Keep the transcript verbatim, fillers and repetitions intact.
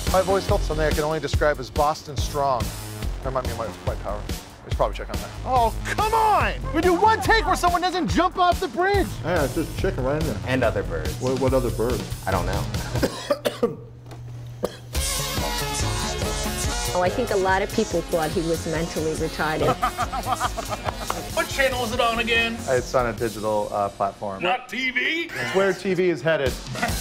My voice felt something I can only describe as Boston strong. That might be my white power. I should probably check on that. Oh, come on! We do one take where someone doesn't jump off the bridge. Yeah, it's just chicken right in there. And other birds. What, what other birds? I don't know. Oh, I think a lot of people thought he was mentally retarded. What channel is it on again? It's on a digital uh, platform. Not T V? It's where T V is headed.